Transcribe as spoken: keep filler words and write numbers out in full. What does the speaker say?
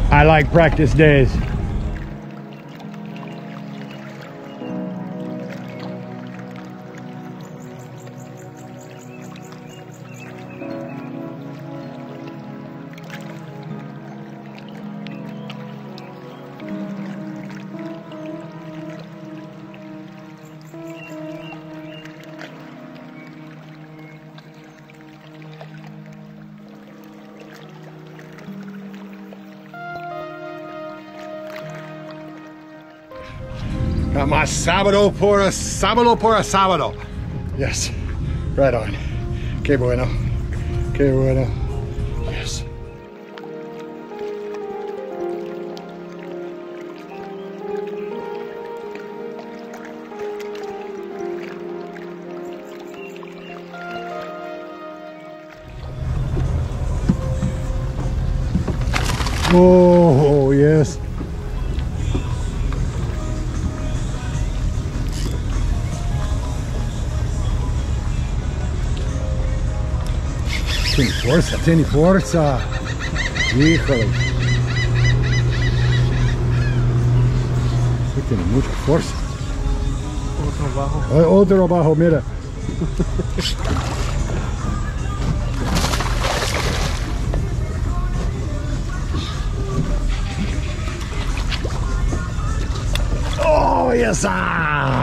I like practice days. Got my sábado por a sábado por a sábado. Yes, right on. Que bueno. Que bueno. Yes. Oh, yes. Tiene fuerza, tiene fuerza. Híjole. Sí, tiene mucha fuerza. Otro abajo. Eh, Otro abajo, mira. Oh, yes. Ah.